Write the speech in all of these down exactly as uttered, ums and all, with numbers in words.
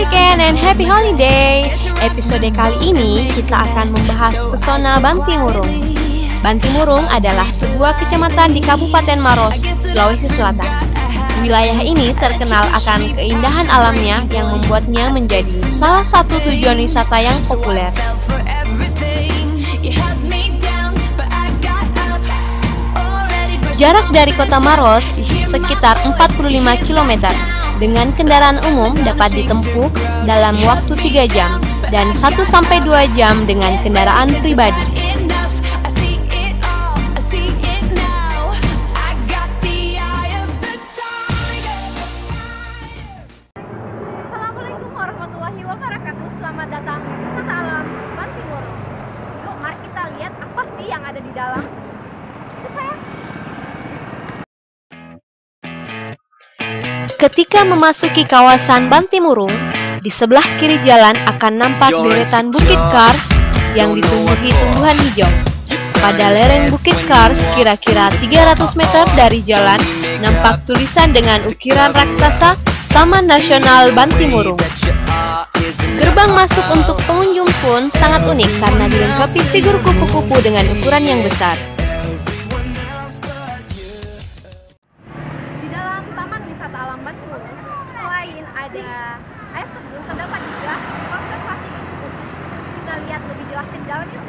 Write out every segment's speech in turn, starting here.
weekend and happy holiday. Episode kali ini kita akan membahas pesona Bantimurung. Bantimurung adalah sebuah kecamatan di Kabupaten Maros, Sulawesi Selatan. Wilayah ini terkenal akan keindahan alamnya yang membuatnya menjadi salah satu tujuan wisata yang populer. Jarak dari kota Maros sekitar empat puluh lima kilometer. Dengan kendaraan umum dapat ditempuh dalam waktu tiga jam dan satu sampai dua jam dengan kendaraan pribadi. Assalamualaikum warahmatullahi wabarakatuh. Selamat datang di Wisata Alam Bantimurung. Yuk, mari kita lihat apa sih yang ada di dalam. Ikut saya. Ketika memasuki kawasan Bantimurung, di sebelah kiri jalan akan nampak deretan Bukit Kars yang ditumbuhi tumbuhan hijau. Pada lereng Bukit Kars, kira-kira tiga ratus meter dari jalan, nampak tulisan dengan ukiran raksasa Taman Nasional Bantimurung. Gerbang masuk untuk pengunjung pun sangat unik karena dilengkapi figur kupu-kupu dengan ukuran yang besar. Ada air terjun, terdapat juga konservasi kupu-kupu. Kita lihat lebih jelas di dalam yuk.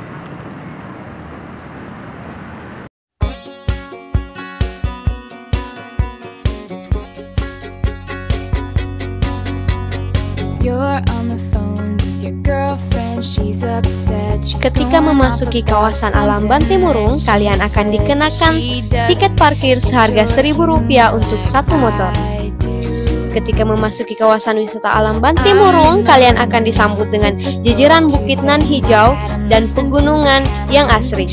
Ketika memasuki kawasan alam Bantimurung, kalian akan dikenakan tiket parkir seharga seribu rupiah untuk satu motor. Ketika memasuki kawasan wisata alam Bantimurung, kalian akan disambut dengan jejeran bukit nan hijau dan pegunungan yang asri.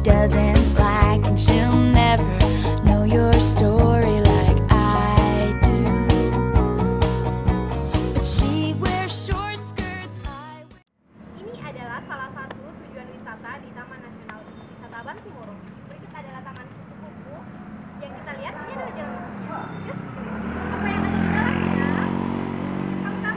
Ini adalah salah satu tujuan wisata di Taman Nasional Wisata Bantimurung. Berikut adalah Taman Kupu-Kupu yang kita lihat. Ini adalah jalan masuknya. Just apa yang ada di dalamnya? Kamu-kamu.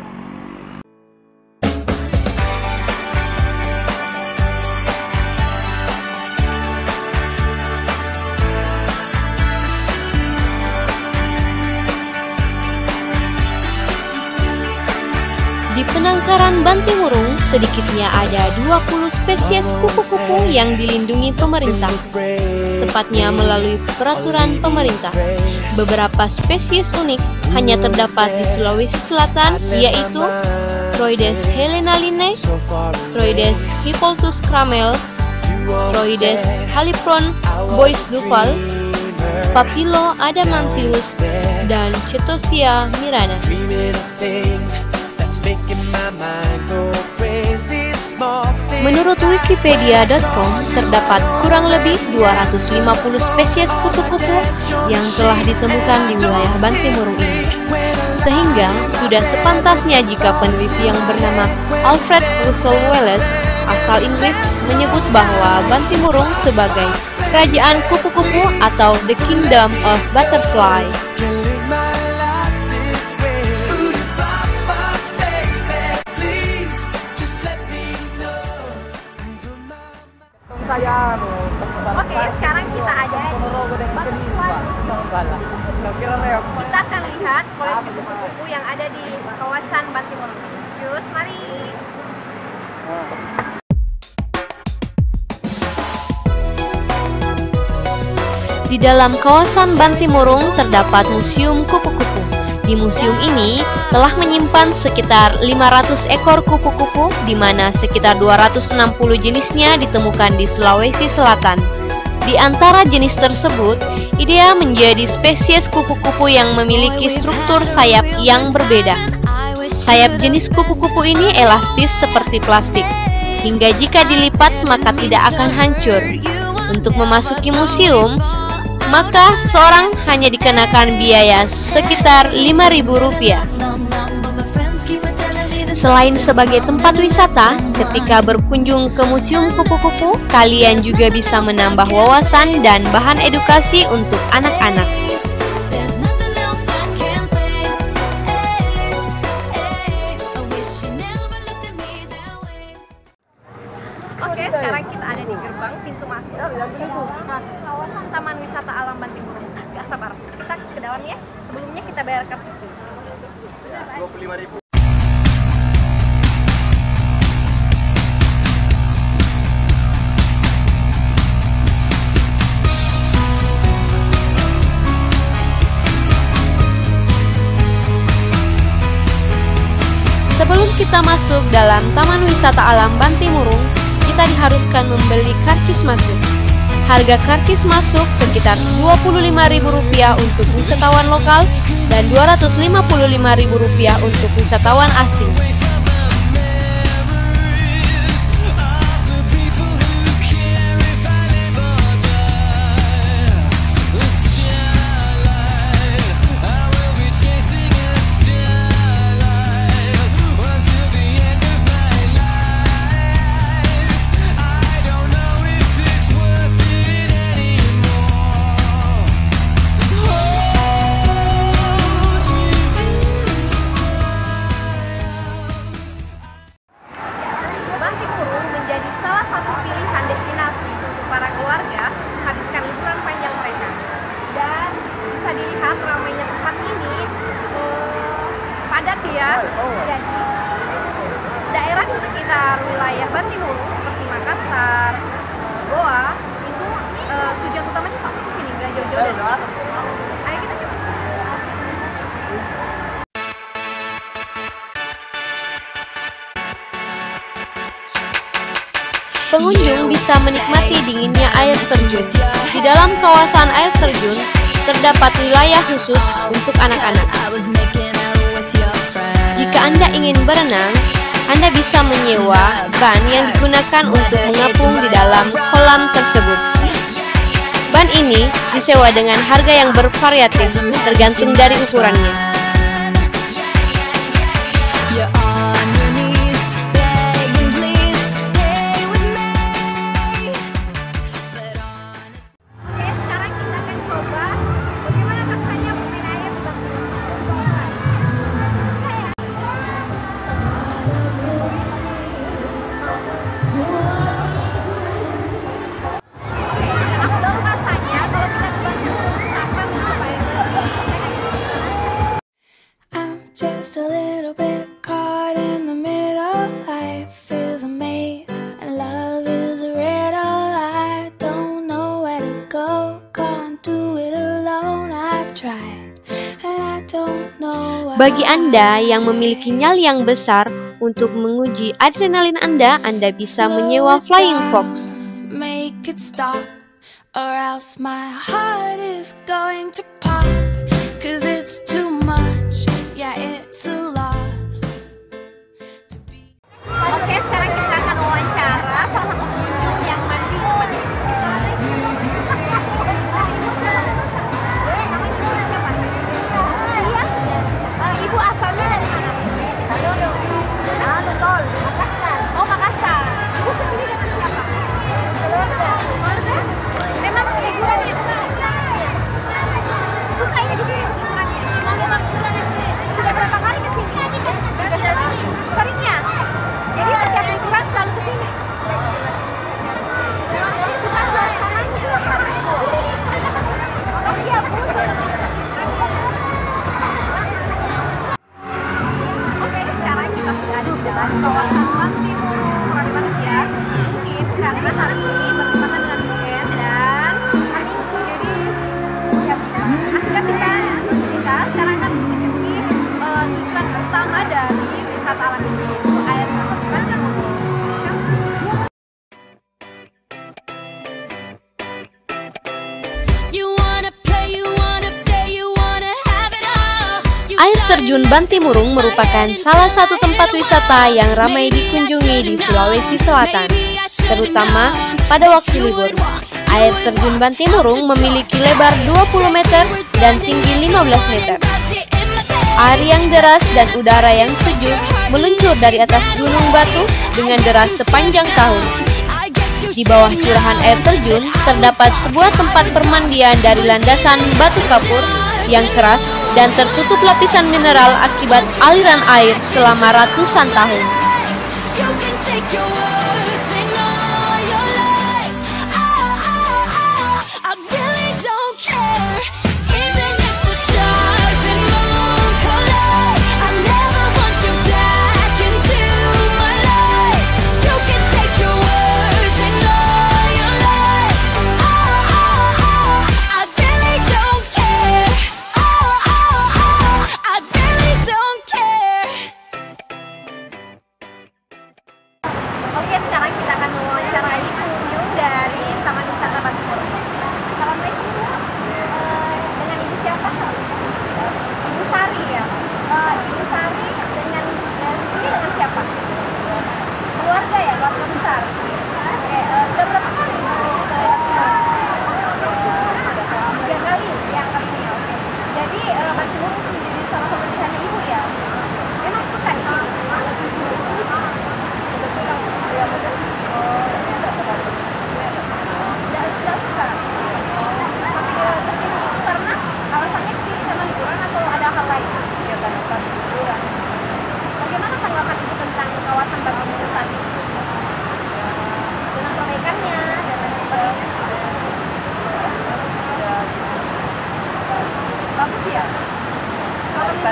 Di penangkaran Bantimurung, sedikitnya ada dua puluh spesies kupu-kupu yang dilindungi pemerintah, tepatnya melalui peraturan pemerintah. Beberapa spesies unik hanya terdapat di Sulawesi Selatan, yaitu Troides helenaline, Troides hippolthus cramel, Troides halypron bois duval, Papilo adamantius, dan Cetosia mirana. Menurut wikipedia dot com, terdapat kurang lebih dua ratus lima puluh spesies kupu-kupu yang telah ditemukan di wilayah Bantimurung ini. Sehingga sudah sepantasnya jika peneliti yang bernama Alfred Russel Wallace, asal Inggris, menyebut bahwa Bantimurung sebagai kerajaan kupu-kupu atau The Kingdom of Butterfly. Oke, sekarang kita ada di Bantimurung. Kita akan lihat koleksi kupu-kupu yang ada di kawasan Bantimurung. Yus, mari. Di dalam kawasan Bantimurung terdapat Museum Kupu-Kupu. Di museum ini telah menyimpan sekitar lima ratus ekor kupu-kupu, di mana sekitar dua ratus enam puluh jenisnya ditemukan di Sulawesi Selatan. Di antara jenis tersebut, ideal menjadi spesies kupu-kupu yang memiliki struktur sayap yang berbeda. Sayap jenis kupu-kupu ini elastis seperti plastik, hingga jika dilipat maka tidak akan hancur. Untuk memasuki museum, maka seorang hanya dikenakan biaya sekitar lima ribu rupiah. Selain sebagai tempat wisata, ketika berkunjung ke Museum Kupu-Kupu, kalian juga bisa menambah wawasan dan bahan edukasi untuk anak-anak. kita ke dalam ya. Sebelumnya kita bayar karcis dulu. dua puluh lima ribu. Sebelum kita masuk dalam Taman Wisata Alam Bantimurung, kita diharuskan membeli karcis masuk. Harga karcis masuk sekitar dua puluh lima ribu rupiah untuk wisatawan lokal dan dua ratus lima puluh lima ribu rupiah untuk wisatawan asing. Bantimurung menjadi salah satu pilihan destinasi untuk para keluarga menghabiskan liburan panjang mereka. Dan bisa dilihat ramainya tempat ini eh, padat ya. Jadi daerah di sekitar wilayah Bantimurung seperti Makassar, Goa itu eh, tujuan utamanya pasti ke sini, nggak jauh-jauh dari sini. Ayo kita coba. Pengunjung bisa menikmati dinginnya air terjun. Di dalam kawasan air terjun, terdapat wilayah khusus untuk anak-anak. Jika Anda ingin berenang, Anda bisa menyewa ban yang digunakan untuk mengapung di dalam kolam tersebut. Ban ini disewa dengan harga yang bervariatif, tergantung dari ukurannya. Just a little bit caught in the middle. Life is a maze and love is a riddle. I don't know where to go, can't do it alone. I've tried and I don't know why. Bagi Anda yang memiliki nyali yang besar untuk menguji adrenalin Anda, Anda bisa menyewa Flying Fox. Make it stop or else my heart is going to pop. Cause it's too much. Yeah, it's a lot. Oke, sekarang kita akan wawancara salah satu pengunjung yang mandi di tempat ini. Ibu asalnya dari mana? Ah, betul. Makassar. Oh, Makassar. Ibu kesini dengan siapa? Keluarga. Keluarga? Memang liburan ya? Suka ini juga liburannya? Memang sudah berapa kali kesini? Seringnya? Jadi setiap liburan selalu kesini? Suka suasananya? Oh iya, Bu. Oke, sekarang kita sudah ada di dalam kawasan Bantimurung. Keren banget ya. Mungkin karena hari ini bertepatan dengan weekend dan hari Minggu, jadi ya asik-asik kita kita sekarang akan mengunjungi uh, tujuan utama dari wisata alam ini, yaitu air terjun Bantimurung. Air terjun Bantimurung merupakan salah satu tempat wisata yang ramai dikunjungi di Sulawesi Selatan, terutama pada waktu libur. Air terjun Bantimurung memiliki lebar dua puluh meter dan tinggi lima belas meter. Air yang deras dan udara yang sejuk meluncur dari atas gunung batu dengan deras sepanjang tahun. Di bawah curahan air terjun terdapat sebuah tempat permandian dari landasan batu kapur yang keras dan tertutup lapisan mineral akibat aliran air selama ratusan tahun.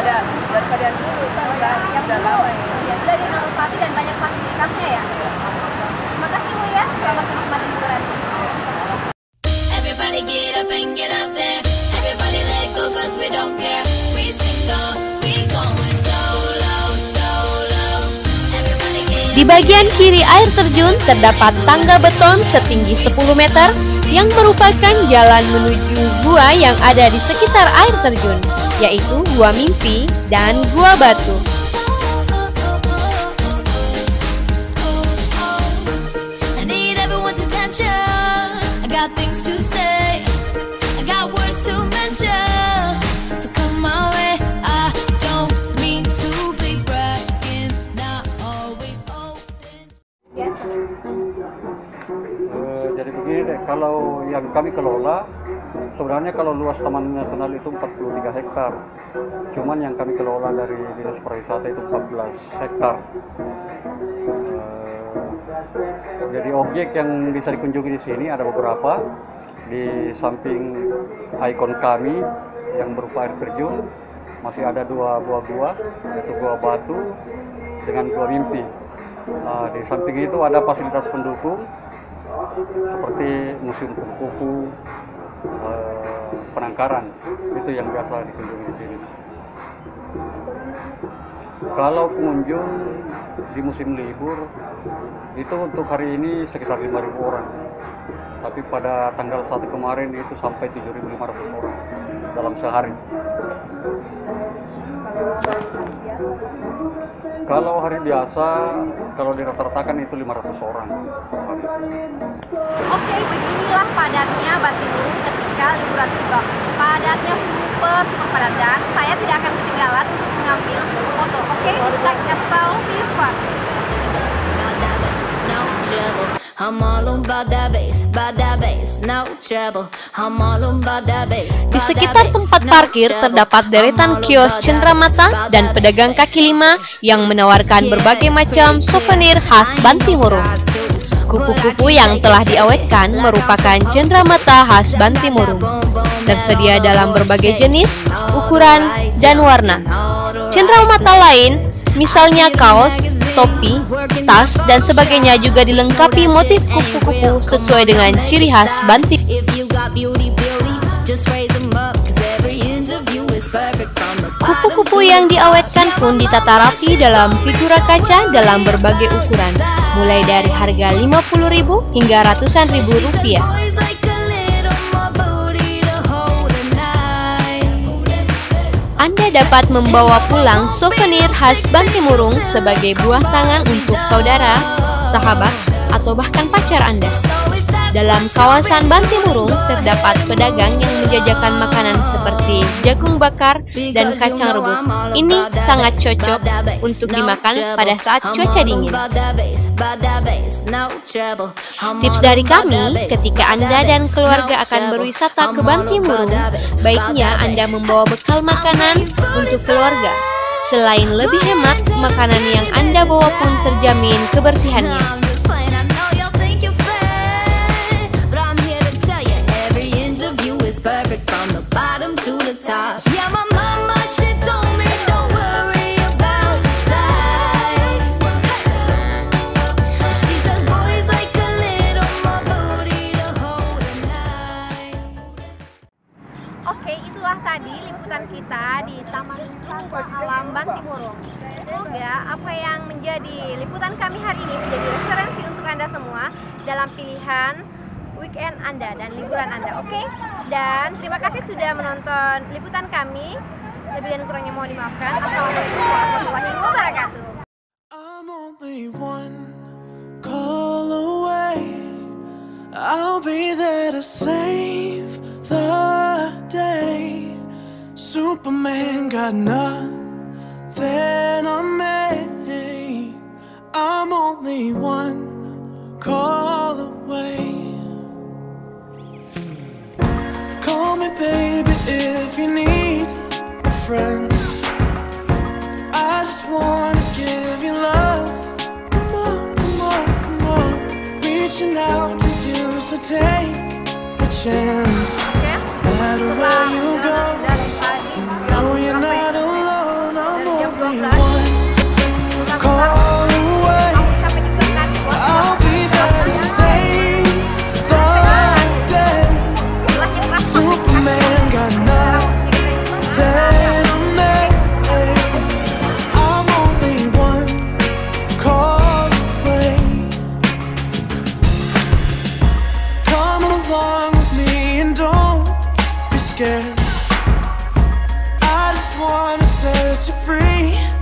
daripada daripada dulu kan udah udah lama ya. Ya sudah direnovasi dan banyak fasilitasnya ya. Terima kasih Bu ya, selamat menikmati liburan. Everybody get up and get up there. Everybody let go 'cause we don't care. We single, we going solo, solo. Everybody get. Di bagian kiri air terjun terdapat tangga beton setinggi sepuluh meter yang merupakan jalan menuju gua yang ada di sekitar air terjun, yaitu Gua Mimpi dan Gua Batu. I need everyone's attention. I got things to say. I got words to mention. So come my way. I don't mean to be bragging. Not always open. Uh, jadi begini deh, kalau yang kami kelola, sebenarnya kalau luas Taman Nasional itu empat puluh tiga hektar. Cuman yang kami kelola dari Dinas Pariwisata itu empat belas hektar. Uh, jadi objek yang bisa dikunjungi di sini ada beberapa. Di samping ikon kami yang berupa air terjun, masih ada dua buah gua, yaitu Gua Batu dengan Gua Mimpi. Uh, di samping itu ada fasilitas pendukung seperti museum kupu-kupu, uh, penangkaran, itu yang biasa dikunjungi di sini. Kalau pengunjung di musim libur itu untuk hari ini sekitar lima ribu orang, tapi pada tanggal satu kemarin itu sampai tujuh ribu lima ratus orang dalam sehari. Kalau hari biasa, kalau dirata-ratakan itu lima ratus orang. Oke, beginilah padatnya Bantimurung ketika liburan tiba. Padatnya super super padat dan saya tidak akan ketinggalan untuk mengambil foto. Oke, like a selfie fun. I'm all about that bass, about that bass, no trouble. I'm all about that bass. Di sekitar tempat parkir terdapat deretan kios cenderamata dan pedagang kaki lima yang menawarkan berbagai macam souvenir khas Bantimurung. Kupu-kupu yang telah diawetkan merupakan cenderamata khas Bantimurung. Tersedia dalam berbagai jenis, ukuran, dan warna. Cenderamata lain, misalnya kaos, topi, tas, dan sebagainya juga dilengkapi motif kupu-kupu sesuai dengan ciri khas Bantimurung. Kupu-kupu yang diawetkan pun ditata rapi dalam figura kaca dalam berbagai ukuran, mulai dari harga lima puluh ribu hingga ratusan ribu rupiah. Anda dapat membawa pulang souvenir khas Bantimurung sebagai buah tangan untuk saudara, sahabat, atau bahkan pacar Anda. Dalam kawasan Bantimurung terdapat pedagang yang menjajakan makanan seperti jagung bakar dan kacang rebus. Ini sangat cocok untuk dimakan pada saat cuaca dingin. Tips dari kami, ketika Anda dan keluarga akan berwisata ke Bantimurung, baiknya Anda membawa bekal makanan untuk keluarga. Selain lebih hemat, makanan yang Anda bawa pun terjamin kebersihannya. Perfect from the bottom to the top. Yeah, my mama, she told me don't worry about your size. She says boys like a little more booty to hold at night. Oke, itulah tadi liputan kita di Taman Wisata Alam Bantimurung. Semoga apa yang menjadi liputan kami hari ini menjadi referensi untuk Anda semua dalam pilihan weekend Anda dan liburan Anda, oke? Okay? Dan terima kasih sudah menonton liputan kami. Lebih dan kurangnya mohon dimaafkan. Assalamualaikum warahmatullahi wabarakatuh. I'm only one call away. I'll be there to save the day. Superman got nothing on me. I'm only one call away. Call me baby if you need a friend. I just wanna give you love. Come on, come on, come on. Reaching out to you, so take a chance. No matter where you go, know you're not alone. scared. I just wanna set you free.